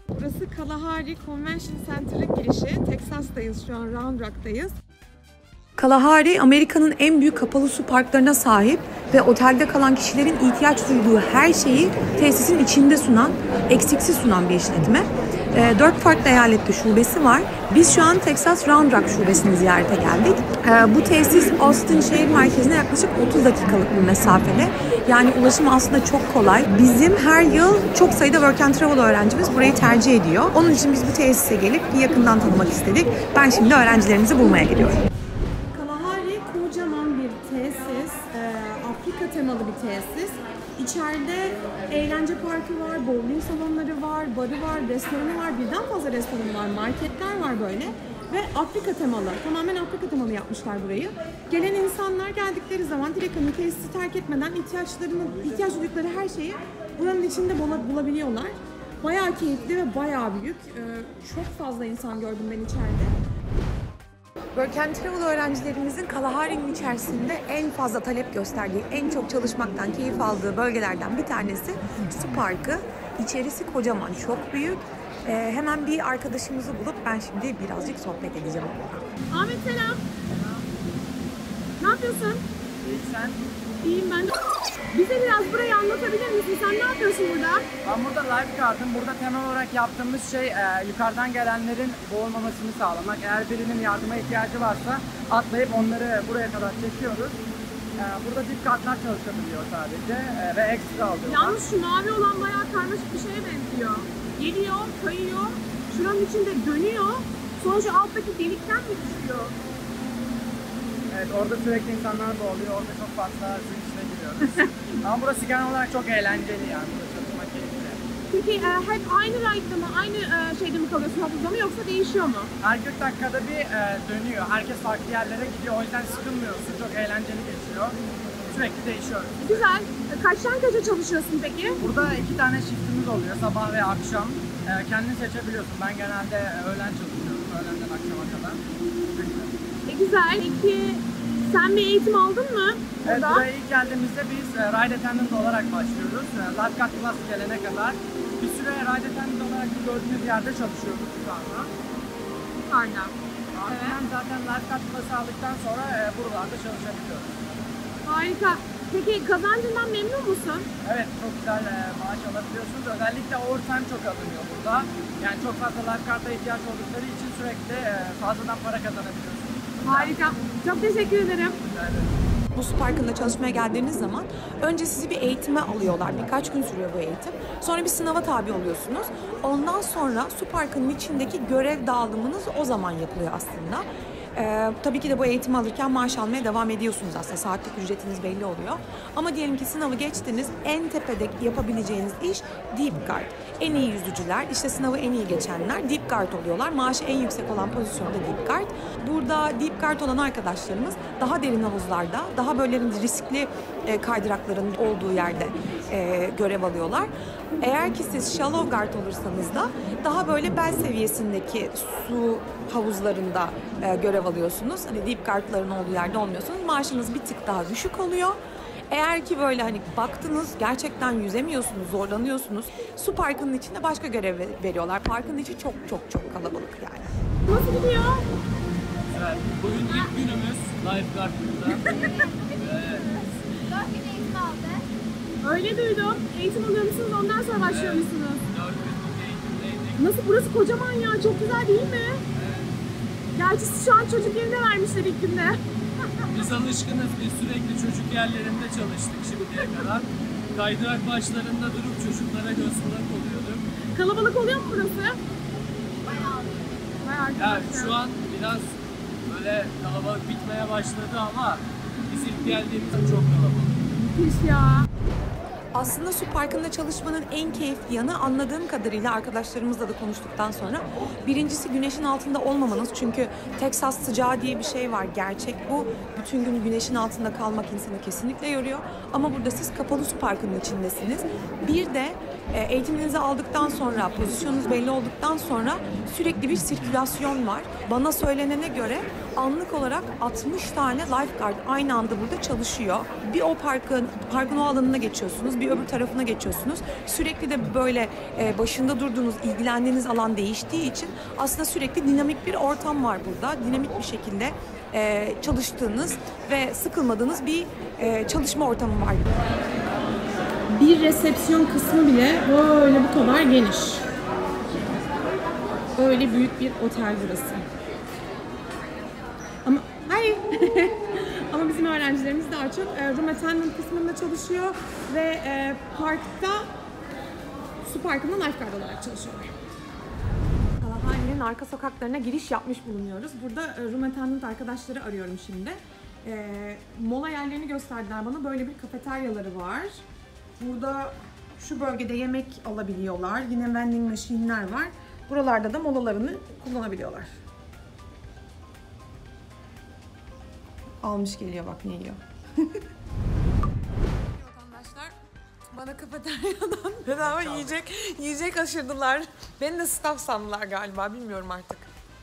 Burası Kalahari Convention Center'ın girişi. Texas'tayız şu an, Round Rock'tayız. Kalahari, Amerika'nın en büyük kapalı su parklarına sahip ve otelde kalan kişilerin ihtiyaç duyduğu her şeyi tesisin içinde sunan, eksiksiz sunan bir işletme. 4 farklı eyalette şubesi var. Biz şu an Texas Round Rock şubesini ziyarete geldik. Bu tesis Austin şehir merkezine yaklaşık 30 dakikalık bir mesafede. Yani ulaşım aslında çok kolay. Bizim her yıl çok sayıda work and travel öğrencimiz burayı tercih ediyor. Onun için biz bu tesise gelip yakından tanımak istedik. Ben şimdi öğrencilerimizi bulmaya gidiyorum. Kalahari kocaman bir tesis. Afrika temalı bir tesis. İçeride eğlence parkı var, bowling salonları var, barı var, restoranı var, birden fazla restoranı var, marketler var böyle. Ve Afrika temalı, tamamen Afrika temalı yapmışlar burayı. Gelen insanlar geldikleri zaman direkt hani tesisi terk etmeden ihtiyaç duydukları her şeyi buranın içinde bulabiliyorlar. Bayağı keyifli ve bayağı büyük. Çok fazla insan gördüm ben içeride. Work and Travel öğrencilerimizin Kalahari'nin içerisinde en fazla talep gösterdiği, en çok çalışmaktan keyif aldığı bölgelerden bir tanesi su parkı. İçerisi kocaman, çok büyük. Hemen bir arkadaşımızı bulup ben şimdi birazcık sohbet edeceğim onunla. Ahmet selam. Ne yapıyorsun? İyi sen? İyiyim ben de. Bize biraz burayı anlatabilir misin? Sen ne yapıyorsun burada? Ben burada lifeguard'ım. Burada temel olarak yaptığımız şey yukarıdan gelenlerin boğulmamasını sağlamak. Eğer birinin yardıma ihtiyacı varsa atlayıp onları buraya kadar çekiyoruz. Burada dip katlar çalışabiliyor sadece ve ekstra alıyorlar. Yalnız şu mavi olan bayağı karmaşık bir şeye benziyor. Geliyor, kayıyor, şuranın içinde dönüyor, sonra şu alttaki delikten mi düşüyor? Evet, orada sürekli insanlar boğuluyor. Orada çok fazla suyun içine giriyoruz. Ama burası genel olarak çok eğlenceli yani. Burada çalışmak keyifli. Peki hep aynı ride'da mı, aynı şeyde mi kalıyorsun, havuzda mı, yoksa değişiyor mu? Her 40 dakikada bir dönüyor. Herkes farklı yerlere gidiyor. O yüzden sıkılmıyorsun. Çok eğlenceli geçiyor. Sürekli değişiyoruz. Güzel. Kaçtan kaça çalışıyorsun peki? Burada 2 tane shiftimiz oluyor. Sabah ve akşam. Kendin seçebiliyorsun. Ben genelde öğlen çalışıyorum. Öğlenden akşama kadar. Güzel. Peki sen bir eğitim aldın mı? Evet, buraya ilk geldiğimizde biz ride attendant olarak başlıyoruz. Lifeguard Plus gelene kadar bir süre ride attendant olarak gördüğünüz yerde çalışıyoruz şu anda. Yukarıda. Ardından zaten Lifeguard Plus'ı aldıktan sonra buralarda çalışabiliyoruz. Harika. Peki kazancından memnun musun? Evet, çok güzel maaş alabiliyorsunuz. Özellikle overtime çok alınıyor burada. Yani çok fazla lifeguard'a ihtiyaç oldukları için sürekli fazladan para kazanabiliyorsunuz. Harika. Çok teşekkür ederim. Bu su parkında çalışmaya geldiğiniz zaman önce sizi bir eğitime alıyorlar. Birkaç gün sürüyor bu eğitim. Sonra bir sınava tabi oluyorsunuz. Ondan sonra su parkının içindeki görev dağılımınız o zaman yapılıyor aslında. Tabii ki de bu eğitimi alırken maaş almaya devam ediyorsunuz aslında. Saatlik ücretiniz belli oluyor. Ama diyelim ki sınavı geçtiniz. En tepede yapabileceğiniz iş deep guard. En iyi yüzücüler, işte sınavı en iyi geçenler deep guard oluyorlar. Maaşı en yüksek olan pozisyonda deep guard. Burada deep guard olan arkadaşlarımız daha derin havuzlarda, daha böyle riskli kaydırakların olduğu yerde görev alıyorlar. Eğer ki siz shallow guard olursanız da daha böyle bel seviyesindeki su havuzlarında görev alıyorsunuz. Hani deep guardların olduğu yerde olmuyorsunuz. Maaşınız bir tık daha düşük oluyor. Eğer ki böyle hani baktınız gerçekten yüzemiyorsunuz, zorlanıyorsunuz. Su parkının içinde başka görev veriyorlar. Parkın içi çok kalabalık yani. Nasıl gidiyor? Evet, bugün ilk günümüz lifeguard'da. 4 gün eğitim aldı. Öyle duydum. Eğitim alıyor musunuz? Ondan sonra başlıyor musunuz? 4 gün eğitimdeydik. Nasıl? Burası kocaman ya. Çok güzel değil mi? Gerçi şu an çocuk yerine vermişler ilk günde. Biz alışkınız, biz sürekli çocuk yerlerinde çalıştık şimdiye kadar. Kaydırak başlarında durup çocuklara göz kulak oluyorduk. Kalabalık oluyor mu burası? Bayağı. Bayağı Yani arkadaşlar. şu an biraz böyle kalabalık bitmeye başladı ama biz ilk geldiğimizde çok kalabalık. Müthiş ya. Aslında su parkında çalışmanın en keyifli yanı, anladığım kadarıyla arkadaşlarımızla da konuştuktan sonra, birincisi güneşin altında olmamanız. Çünkü Texas sıcağı diye bir şey var, gerçek bu. Bütün gün güneşin altında kalmak insanı kesinlikle yoruyor. Ama burada siz kapalı su parkının içindesiniz. Bir de Eğitiminizi aldıktan sonra, pozisyonunuz belli olduktan sonra sürekli bir sirkülasyon var. Bana söylenene göre anlık olarak 60 tane lifeguard aynı anda burada çalışıyor. Bir o parkın o alanına geçiyorsunuz, bir öbür tarafına geçiyorsunuz. Sürekli de böyle başında durduğunuz, ilgilendiğiniz alan değiştiği için aslında sürekli dinamik bir ortam var burada. Dinamik bir şekilde çalıştığınız ve sıkılmadığınız bir çalışma ortamı var. Bir resepsiyon kısmı bile böyle bu kadar geniş. Böyle büyük bir otel burası. Ama hayır. Ama bizim öğrencilerimiz daha çok room attendant kısmında çalışıyor ve parkta, su parkında lifeguard olarak çalışıyorlar. Kalahari'nin arka sokaklarına giriş yapmış bulunuyoruz. Burada room attendant arkadaşları arıyorum şimdi. Mola yerlerini gösterdiler bana. Böyle bir kafeteryaları var. Burada şu bölgede yemek alabiliyorlar. Yine vending machine'ler var. Buralarda da molalarını kullanabiliyorlar. Almış geliyor bak ne yiyor. Vatandaşlar bana kafeteryadan bedava yiyecek aşırdılar. Beni de staff sandılar galiba, bilmiyorum artık.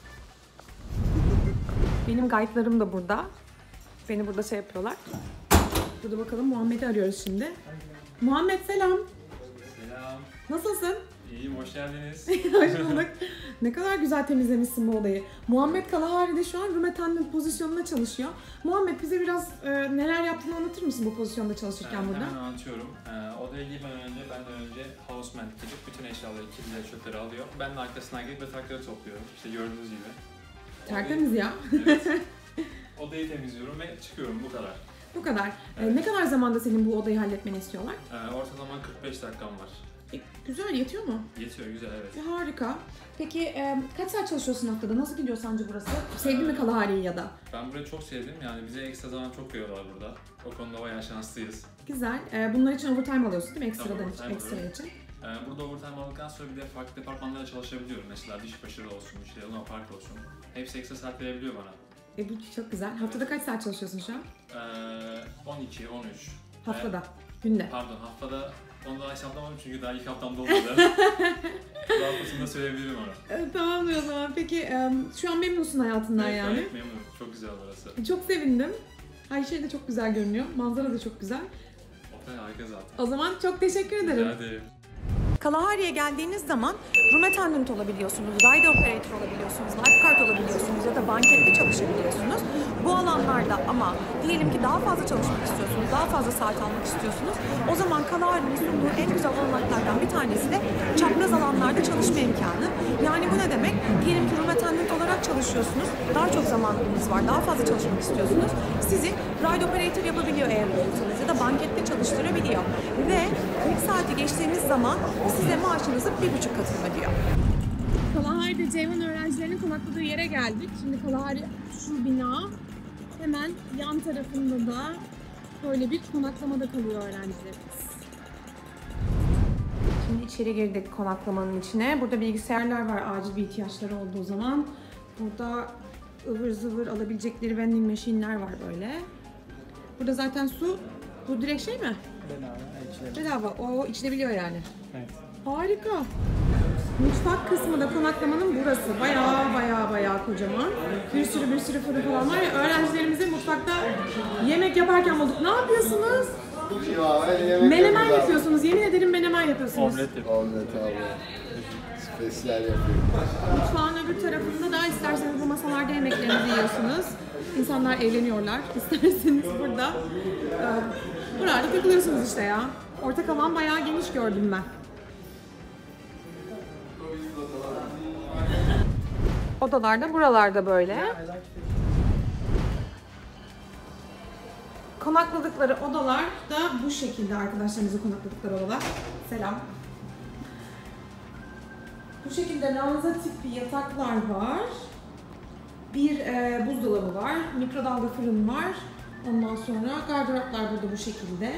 Benim guide'larım da burada. Beni burada şey yapıyorlar. Burada bakalım Muhammed'i arıyoruz şimdi. Muhammed selam. Selam. Nasılsın? İyiyim, hoş geldiniz. Hoş bulduk. Ne kadar güzel temizlemişsin bu odayı. Muhammed Kalahari'de şu an room attendant pozisyonunda çalışıyor. Muhammed bize biraz neler yaptığını anlatır mısın bu pozisyonda çalışırken burada? Hemen anlatıyorum. Odaya girmeden önce, benden önce houseman gelip bütün eşyaları, kirlileri, çöpleri alıyor. Ben de arkasından gelip yatakları topluyorum. İşte gördüğünüz gibi. Tertemiz ya. Evet. Odayı temizliyorum ve çıkıyorum, bu kadar. Bu kadar. Evet. Ne kadar zamanda senin bu odayı halletmeni istiyorlar? Ortalama 45 dakikam var. Güzel, yetiyor mu? Yetiyor, güzel, evet. Harika. Peki kaç saat çalışıyorsun haftada? Nasıl gidiyor sence burası? Sevdin mi Kalahari'yi ya da? Ben burayı çok sevdim. Yani bize ekstra zaman çok veriyorlar burada. O konuda bayağı şanslıyız. Güzel. Bunlar için overtime alıyorsun değil mi? Ekstradan Tabii, için, overtime ekstra alıyorum. için. Burada overtime aldıktan sonra bir de farklı departmanlarda çalışabiliyorum. Mesela diş başarılı olsun, işte Luna Park olsun. Hepsi ekstra saat verebiliyor bana. Bu çok güzel. Haftada kaç saat çalışıyorsun şu an? 12, 13. Haftada, günde. Pardon, haftada onu daha hesaplamadım çünkü daha ilk haftamda olmadı. Rahatlasında söyleyebilirim onu. Tamam o zaman. Peki şu an memnunsun hayatından Evet, yani. gayet memnunum. Çok güzel burası. Çok sevindim. Her şey de çok güzel görünüyor. Manzara da çok güzel. Otel harika zaten. O zaman çok teşekkür ederim. Rica ederim. Kalahari'ye geldiğiniz zaman room attendant olabiliyorsunuz, ride operator olabiliyorsunuz, lifeguard olabiliyorsunuz ya da bankette çalışabiliyorsunuz. Bu alanlarda ama diyelim ki daha fazla çalışmak istiyorsunuz, daha fazla saat almak istiyorsunuz. O zaman Kalahari'nin sunduğu en güzel olanaklardan bir tanesi de çapraz alanlarda çalışma imkanı. Yani bu ne demek? Diyelim ki room attendant olarak çalışıyorsunuz, daha çok zamanınız var, daha fazla çalışmak istiyorsunuz. Sizi ride operator yapabiliyor eğer uygunsanız ya da bankette çalıştırabiliyor. Ve 40 saati geçtiğiniz zaman size maaşınızı 1,5 katını ödüyor. Kalahari'de Ceyhan öğrencilerinin konakladığı yere geldik. Şimdi Kalahari şu bina, hemen yan tarafında da böyle bir konaklamada kalıyor öğrencilerimiz. Şimdi içeri girdik konaklamanın içine. Burada bilgisayarlar var acil bir ihtiyaçları olduğu zaman. Burada ıvır zıvır alabilecekleri vending machine'ler var böyle. Burada zaten su, bu direkt şey mi? Bedava, o içilebiliyor yani. Evet. Harika. Mutfak kısmı da konaklamanın burası. Bayağı kocaman. Bir sürü fırın falan var ya. Öğrencilerimizi mutfakta yemek yaparken bulduk. Ne yapıyorsunuz? Menemen yapıyorsunuz. Yemin ederim menemen yapıyorsunuz. Omlet abi. Spesiyel yapıyorum. Mutfağın öbür tarafında da isterseniz bu masalarda yemeklerinizi yiyorsunuz. İnsanlar eğleniyorlar. İsterseniz burada buralarda takılıyorsunuz işte ya. Ortak alan bayağı geniş gördüm ben. Odalar da buralarda böyle. Konakladıkları odalar da bu şekilde, arkadaşlarımızın konakladıkları odalar. Selam. Bu şekilde ranza tipi yataklar var. Bir buzdolabı var, mikrodalga fırın var. Ondan sonra gardıroplar burada bu şekilde.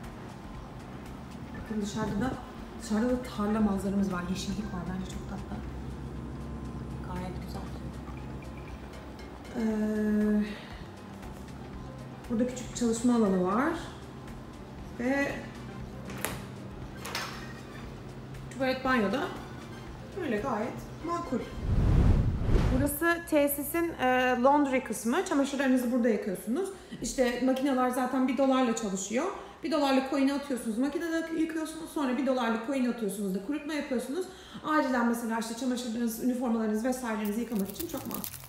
Bakın dışarıda da tarla manzaramız var, yeşillik var. Bence çok tatlı. Gayet güzel. Burada küçük bir çalışma alanı var. Ve tuvalet banyoda böyle gayet makul. Burası tesisin laundry kısmı. Çamaşırlarınızı burada yıkıyorsunuz. İşte makineler zaten $1'la çalışıyor. $1'lık coin'i atıyorsunuz, makinede yıkıyorsunuz. Sonra $1'lık coin atıyorsunuz da kurutma yapıyorsunuz. Acilen mesela işte çamaşırlarınız, üniformalarınız vesairelerinizi yıkamak için çok mantıklı.